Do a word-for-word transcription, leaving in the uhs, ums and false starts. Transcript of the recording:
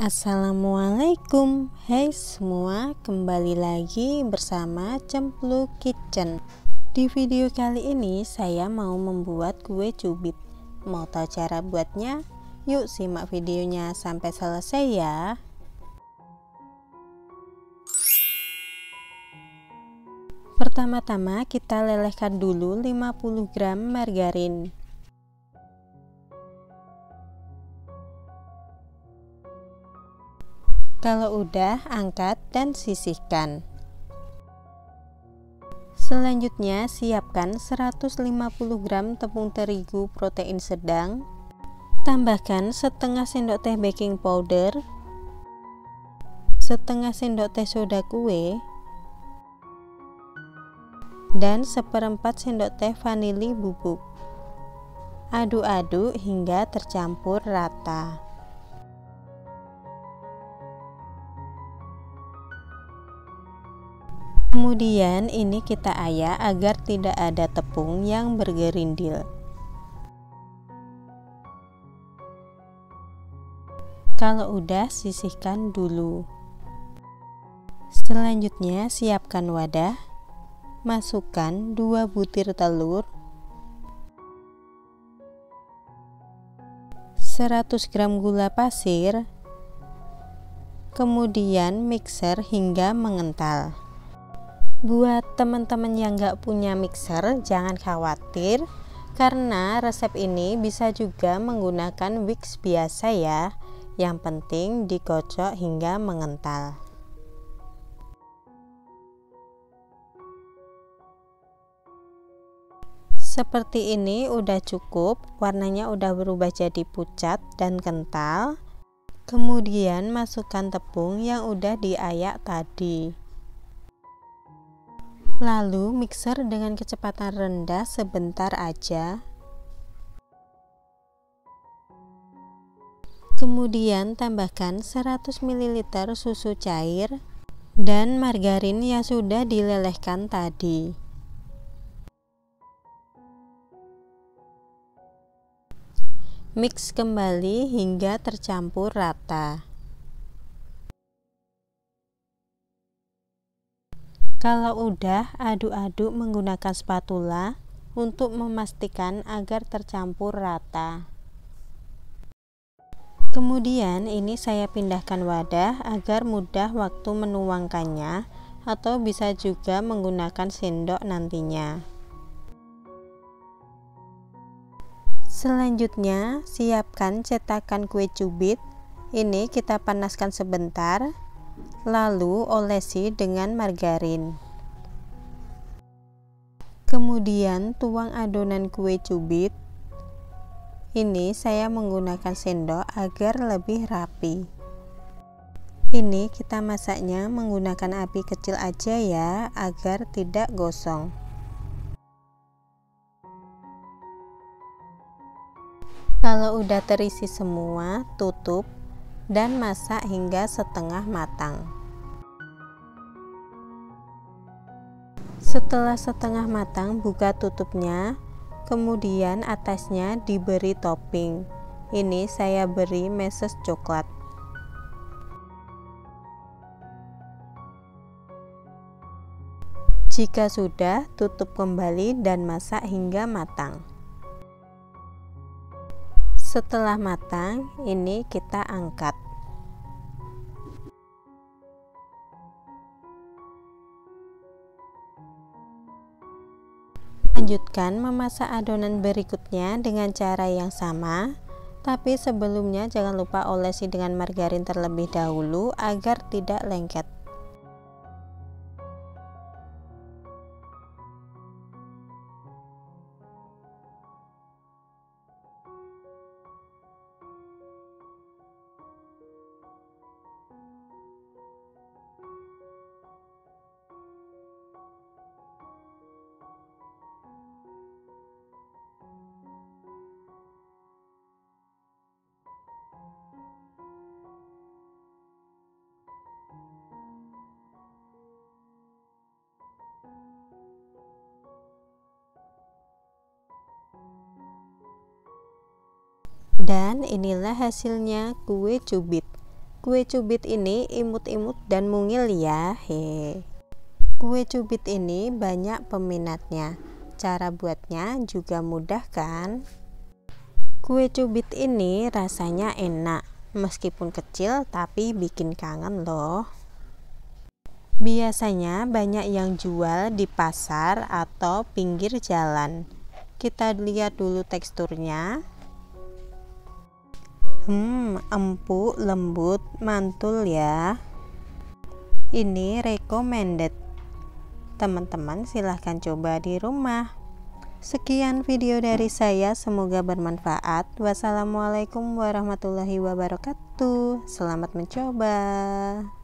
Assalamualaikum, hai semua, kembali lagi bersama Cempluk Kitchen. Di video kali ini saya mau membuat kue cubit. Mau tahu cara buatnya? Yuk simak videonya sampai selesai ya. Pertama-tama kita lelehkan dulu lima puluh gram margarin. Kalau udah, angkat dan sisihkan. Selanjutnya siapkan seratus lima puluh gram tepung terigu protein sedang. Tambahkan setengah sendok teh baking powder, setengah sendok teh soda kue, dan seperempat sendok teh vanili bubuk. Aduk-aduk hingga tercampur rata. Kemudian ini kita ayak agar tidak ada tepung yang bergerindil. Kalau udah, sisihkan dulu. Selanjutnya siapkan wadah. Masukkan dua butir telur, seratus gram gula pasir, kemudian mixer hingga mengental. Buat teman-teman yang gak punya mixer, jangan khawatir, karena resep ini bisa juga menggunakan whisk biasa ya. Yang penting dikocok hingga mengental. Seperti ini udah cukup, warnanya udah berubah jadi pucat dan kental. Kemudian masukkan tepung yang udah diayak tadi. Lalu mixer dengan kecepatan rendah sebentar aja. Kemudian tambahkan seratus mililiter susu cair dan margarin yang sudah dilelehkan tadi. Mix kembali hingga tercampur rata. Kalau udah, aduk-aduk menggunakan spatula untuk memastikan agar tercampur rata. Kemudian ini saya pindahkan wadah agar mudah waktu menuangkannya, atau bisa juga menggunakan sendok nantinya. Selanjutnya siapkan cetakan kue cubit. Ini kita panaskan sebentar, lalu olesi dengan margarin. Kemudian tuang adonan kue cubit. Ini saya menggunakan sendok agar lebih rapi. Ini kita masaknya menggunakan api kecil aja ya, agar tidak gosong. Kalau udah terisi semua, tutup dan masak hingga setengah matang. Setelah setengah matang, buka tutupnya, kemudian atasnya diberi topping. Ini saya beri meses coklat. Jika sudah, tutup kembali dan masak hingga matang. Setelah matang, ini kita angkat. Lanjutkan memasak adonan berikutnya dengan cara yang sama, tapi sebelumnya jangan lupa olesi dengan margarin terlebih dahulu agar tidak lengket. Dan inilah hasilnya kue cubit. Kue cubit ini imut-imut dan mungil ya. He. Kue cubit ini banyak peminatnya. Cara buatnya juga mudah kan? Kue cubit ini rasanya enak, meskipun kecil tapi bikin kangen loh. Biasanya banyak yang jual di pasar atau pinggir jalan. Kita lihat dulu teksturnya. Hmm, empuk, lembut, mantul ya. Ini recommended. Teman-teman silahkan coba di rumah. Sekian video dari saya, semoga bermanfaat. Wassalamualaikum warahmatullahi wabarakatuh. Selamat mencoba.